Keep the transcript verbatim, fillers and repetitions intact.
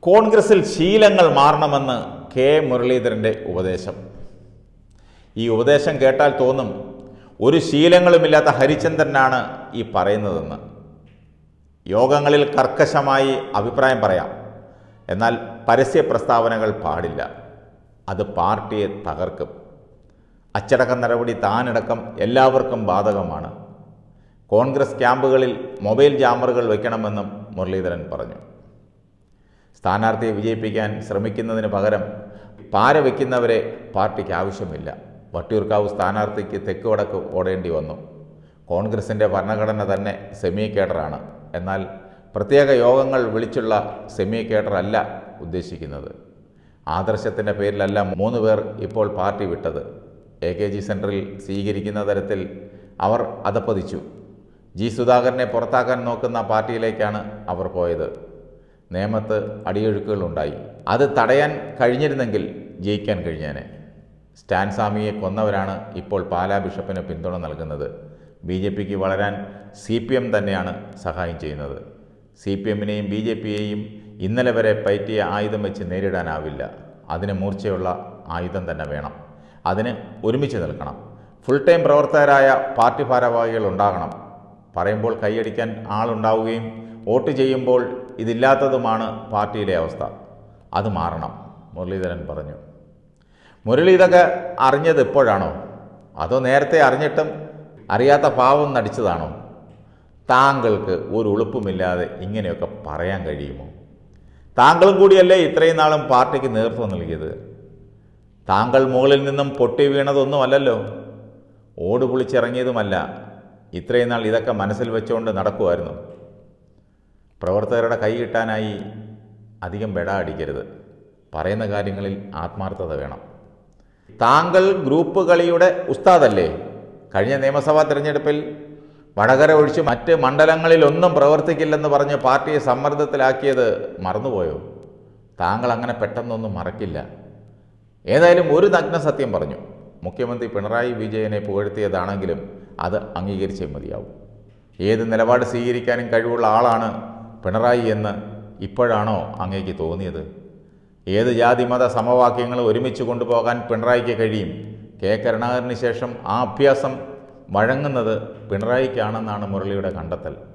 കോൺഗ്രസിൽ ശീലങ്ങൾ മാറണമെന്ന് കെ മുരളീധരൻ്റെ ഉപദേശം. ഈ ഉപദേശം കേട്ടാൽ തോന്നും ഒരു ശീലങ്ങളുമില്ലാത്ത ഹരിചന്ദ്രനാണ് ഈ പറയുന്നതെന്ന്. യോഗങ്ങളിൽ കർക്കശമായി അഭിപ്രായം പറയാം, എന്നാൽ പരസ്യ പ്രസ്താവനകൾ പാടില്ല. അത് പാർട്ടിയെ തകർക്കും. അച്ചടക്ക നടപടി താനടക്കം എല്ലാവർക്കും ബാധകമാണ്. കോൺഗ്രസ് ക്യാമ്പുകളിൽ മൊബൈൽ ജാമറുകൾ വയ്ക്കണമെന്നും മുരളീധരൻ പറഞ്ഞു. സ്ഥാനാർത്ഥിയെ വിജയിപ്പിക്കാൻ ശ്രമിക്കുന്നതിന് പകരം പാര വയ്ക്കുന്നവരെ പാർട്ടിക്ക് ആവശ്യമില്ല. വട്ടിയൂർക്കാവ് സ്ഥാനാർത്ഥിക്ക് തെക്ക് വടക്ക് ഓടേണ്ടി വന്നു. കോൺഗ്രസിൻ്റെ ഭരണഘടന തന്നെ സെമി കേഡറാണ്. എന്നാൽ പ്രത്യേക യോഗങ്ങൾ വിളിച്ചുള്ള സെമി കേഡർ അല്ല ഉദ്ദേശിക്കുന്നത്. ആദർശത്തിൻ്റെ പേരിലല്ല മൂന്ന് പേർ ഇപ്പോൾ പാർട്ടി വിട്ടത്. എ കെ ജി സെൻറ്ററിൽ സ്വീകരിക്കുന്ന തരത്തിൽ അവർ അധപ്പതിച്ചു. ജി സുധാകരനെ പുറത്താക്കാൻ നോക്കുന്ന പാർട്ടിയിലേക്കാണ് അവർ പോയത്. നേമത്ത് അടിയൊഴുക്കുകളുണ്ടായി. അത് തടയാൻ കഴിഞ്ഞിരുന്നെങ്കിൽ ജയിക്കാൻ കഴിഞ്ഞേനെ. സ്റ്റാൻ സ്വാമിയെ കൊന്നവരാണ് ഇപ്പോൾ പാലാ ബിഷപ്പിന് പിന്തുണ നൽകുന്നത്. ബി ജെ പിക്ക് വളരാൻ സി പി എം തന്നെയാണ് സഹായം ചെയ്യുന്നത്. സി പി എമ്മിനെയും ബി ജെ പിയെയും ഇന്നലെ വരെ പയറ്റിയ ആയുധം വെച്ച് നേരിടാനാവില്ല. അതിന് മൂർച്ചയുള്ള ആയുധം തന്നെ വേണം. അതിന് ഒരുമിച്ച് നിൽക്കണം. ഫുൾ ടൈം പ്രവർത്തകരായ പാർട്ടി ഭാരവാഹികൾ ഉണ്ടാകണം. പറയുമ്പോൾ കൈയടിക്കാൻ ആളുണ്ടാവുകയും വോട്ട് ചെയ്യുമ്പോൾ ഇതില്ലാത്തതുമാണ് പാർട്ടിയിലെ അവസ്ഥ. അത് മാറണം, മുരളീധരൻ പറഞ്ഞു. മുരളി ഇതൊക്കെ അറിഞ്ഞത് ഇപ്പോഴാണോ, അതോ നേരത്തെ അറിഞ്ഞിട്ടും അറിയാത്ത പാവം നടിച്ചതാണോ? താങ്കൾക്ക് ഒരു ഉളുപ്പുമില്ലാതെ ഇങ്ങനെയൊക്കെ പറയാൻ കഴിയുമോ? താങ്കളും കൂടിയല്ലേ ഇത്രയും നാളും പാർട്ടിക്ക് നേതൃത്വം നൽകിയത്. താങ്കൾ മുകളിൽ നിന്നും പൊട്ടി വീണതൊന്നുമല്ലല്ലോ, ഓട് പൊളിച്ചിറങ്ങിയതുമല്ല. ഇത്രയും നാൾ ഇതൊക്കെ മനസ്സിൽ വെച്ചുകൊണ്ട് നടക്കുമായിരുന്നു. പ്രവർത്തകരുടെ കൈ കിട്ടാനായി അധികം ബെട അടിക്കരുത്. പറയുന്ന കാര്യങ്ങളിൽ ആത്മാർത്ഥത വേണം. താങ്കൾ ഗ്രൂപ്പ് കളിയുടെ ഉസ്താദല്ലേ? കഴിഞ്ഞ നിയമസഭാ തിരഞ്ഞെടുപ്പിൽ വടകര ഒഴിച്ച് മറ്റ് മണ്ഡലങ്ങളിലൊന്നും പ്രവർത്തിക്കില്ലെന്ന് പറഞ്ഞ് പാർട്ടിയെ സമ്മർദ്ദത്തിലാക്കിയത് മറന്നുപോയോ? താങ്കൾ അങ്ങനെ പെട്ടെന്നൊന്നും മറക്കില്ല. ഏതായാലും ഒരു നഗ്ന സത്യം പറഞ്ഞു. മുഖ്യമന്ത്രി പിണറായി വിജയനെ പുകഴ്ത്തിയതാണെങ്കിലും അത് അംഗീകരിച്ചേ മതിയാവും. ഏത് നിലപാട് സ്വീകരിക്കാനും കഴിവുള്ള ആളാണ് പിണറായി എന്ന് ഇപ്പോഴാണോ അങ്ങേക്ക് തോന്നിയത്? ഏത് ജാതി മത സമവാക്യങ്ങളും ഒരുമിച്ച് കൊണ്ടുപോകാൻ പിണറായിക്ക് കഴിയും. കെ കരുണാകരന് ശേഷം ആ അഭ്യാസം വഴങ്ങുന്നത് പിണറായിക്കാണെന്നാണ് മുരളിയുടെ കണ്ടെത്തൽ.